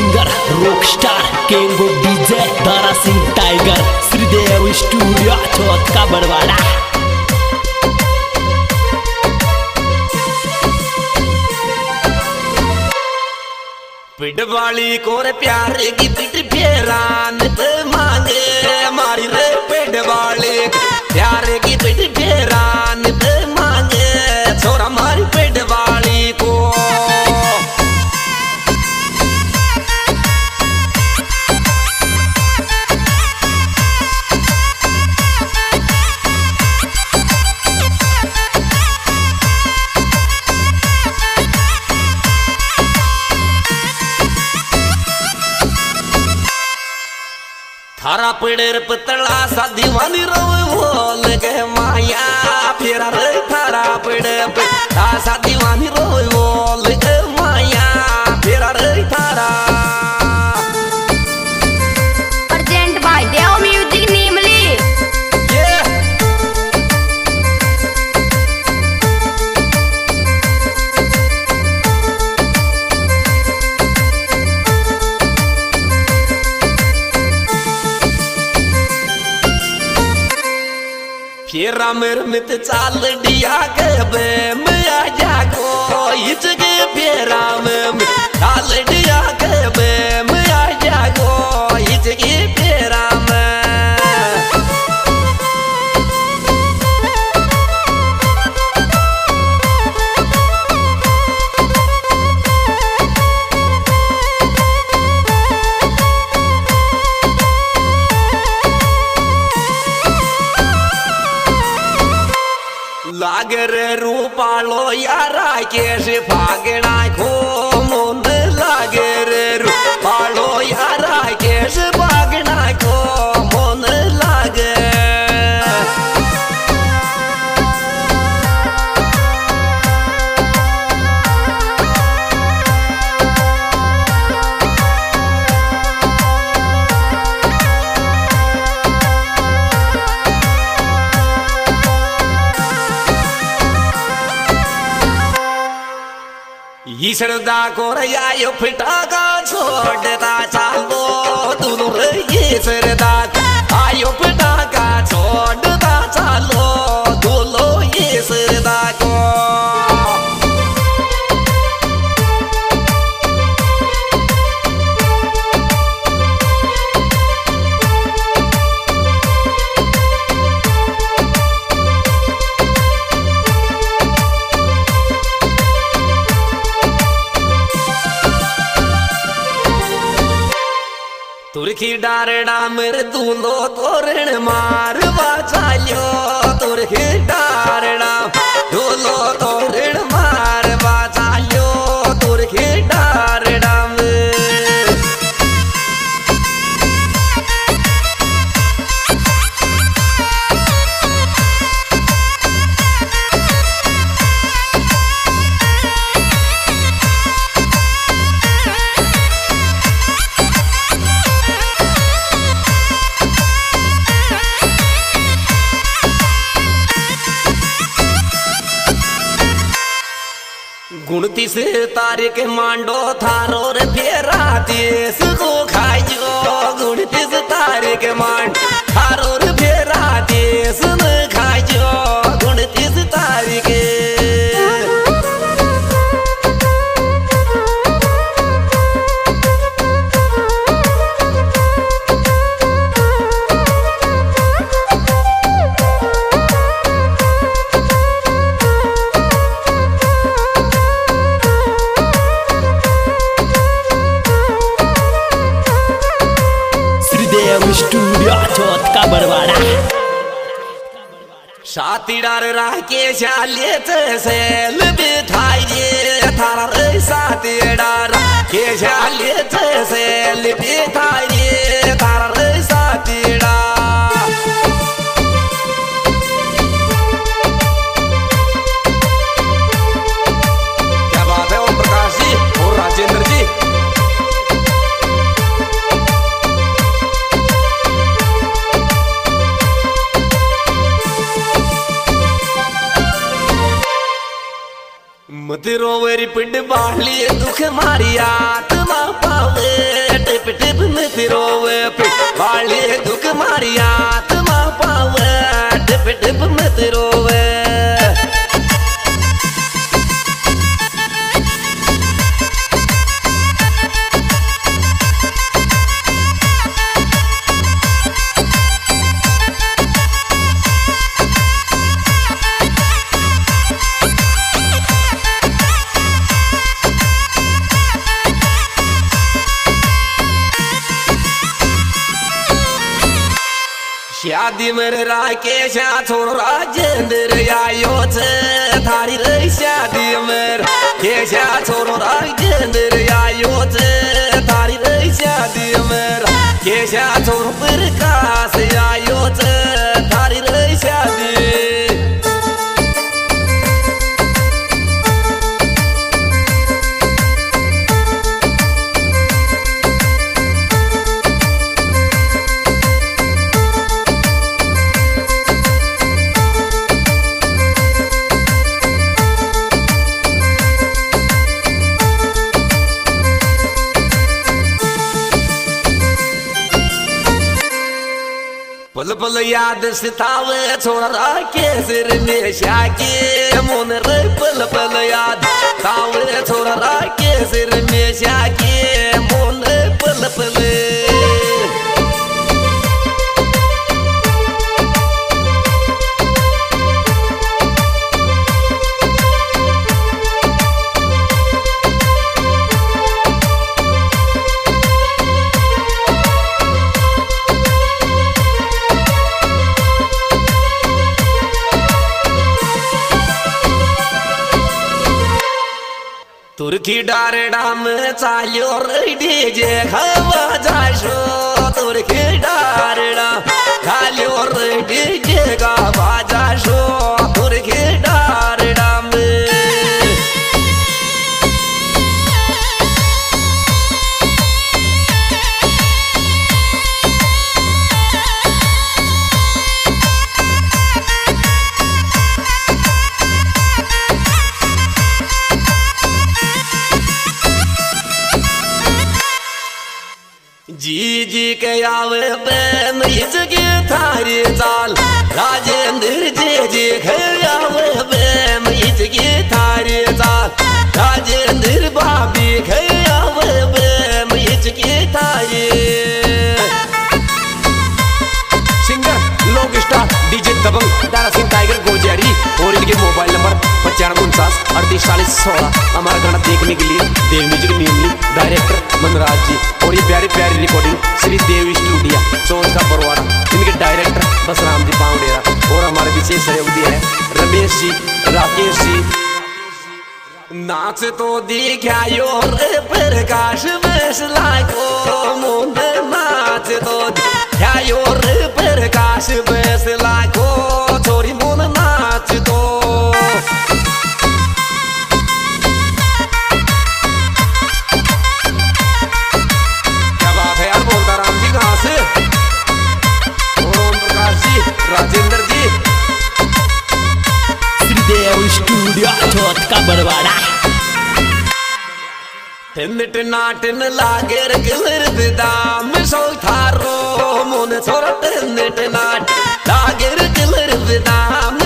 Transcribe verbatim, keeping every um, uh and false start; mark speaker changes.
Speaker 1: Singer rock star king of DJ Dara Singh tiger Shridev studio Chauth ka Barwara.
Speaker 2: पिट वाली कोरे प्यार की पिट फेरान पे मांगे मारी रे पिट वाली प्यार की पिट फेरान पे मांगे छोरा मारी पिट वाली को। थारा पेड़ेर पतला सा दीवानी रोवे बोल के माया फिर रे थारा पेड़े पतला सा दीवानी रोवे बोल के माया फिर रे थारा।
Speaker 3: प्रेजेंट बाय देव म्यूजिक नीमली।
Speaker 2: फेरा मेर मित चाल दिया के बे मैं जागो इच के फेरा में चाल दिया के बे मैं जागो इच के फेरा में। लागर रूपालो यारा केश फागना खो मुंद लागर रूपालो यारा केश फागना खो मुंद लागे। ईसरदा को रया फिटाका छोड़ता चालो दूर ईसरदा आयो फिटाका छोड़ता चालो दूलो ईसरदा को। तुरखी डारड़ा मेरे दूलो तोरण मारवा चालो तुरखी डारड़ा दूलो तोरण मारवा चालो तुरखी डारड़ा में। गुणतीस तारीख मांडो थारो रे फेरा देश को खाइयो गुणतीस तारीख मांड थारो रे फेरा देश न खाइयो गुणतीस तारीख।
Speaker 1: स्टूडियो चौथ का बरवाड़ा।
Speaker 2: सातीडार राके शाले सेल बिठाइए थारा रे सातीडार के शाले सेल बिठाइए थारा रे सातीडार। क्या बात है ओम प्रकाश जी और राजेंद्र जी। मत रोवेरी पिंड बाहली दुख मारी आत्मा पावे शादी मेरे राकेश छोड़ राजेंद्र आयो छे थारी रे शादी मेरे केशा छोड़ राजेंद्र आयो छे थारी रे शादी मेरे केशा छोड़ प्रकाश आयो छे थारी रे शादी। पल पल याद सितावे छोड़ा के सिर में शाके मोन रे पल पल याद तावे छोड़ा के सिर में शाके मोन रे पल पल। तुर्की डारेडा में चालियो रे डीजे हवा जाशो तुर्की डारेडा चालियो रे डीजे का बाजाशो तुर्की डारेडा में। जी जी के आवे बैन इसके थारी चाल राजेंद्र जी जी के आवे बैन इसके थारी चाल राजेंद्र भाभी के आवे बैन इसके थारी। सिंगर लोक स्टार डीजे दबंग दारा सिंह टाइगर गोजारी और इनके मोबाइल नंबर पचानवे उनचास अड़तीस चालीस सोलह। हमारा गाना देखने के लिए देव म्यूजिक नियमली डायरेक्टर मनराज जी और ये प्यारी प्यारी रिकॉर्डिंग श्री देव स्टूडियो चौन का बरवाड़ा। इनके डायरेक्टर बसराम जी पाउंडेरा और हमारे विशेष सहयोग दिया है रमेश जी राकेश जी। नाच तो दिखायो रे प्रकाश में लाखो मुंडे नाच तो दिखायो रे प्रकाश में लाखो छोरी मुन नाच तो। राजेंद्र जी
Speaker 1: श्रीदेव स्टूडियो चौथ का बरवाड़ा।
Speaker 2: टिन टिनाटिन लागे रे गिलर विदाम सो थारो मोन छोरा टिन टिनाट लागे रे गिलर विदाम